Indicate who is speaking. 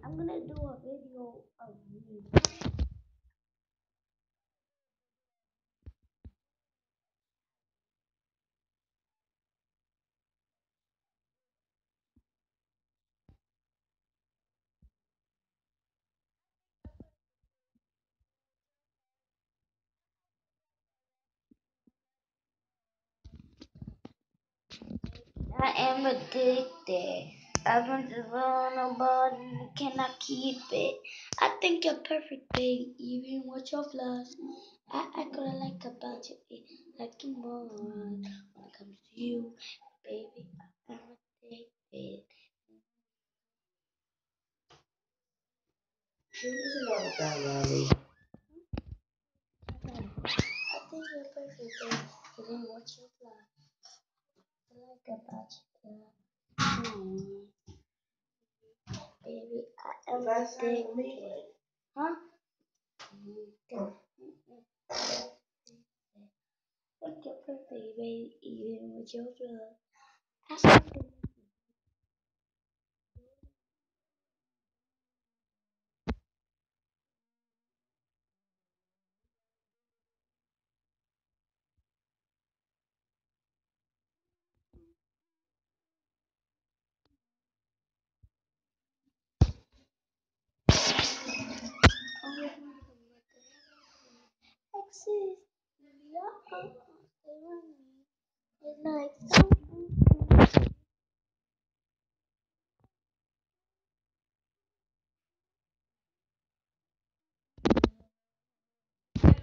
Speaker 1: I'm gonna do a video of me. I am addicted. I've been nobody cannot keep it. I think you're perfect, babe, even with your flaws. I could like about you, like a moron. When it comes to you, baby, I'm addicted. I think you're perfect, babe, even with your flaws. I like about you, baby, I am addicted. Huh? Mm, What's your birthday, baby? Even with your blood. I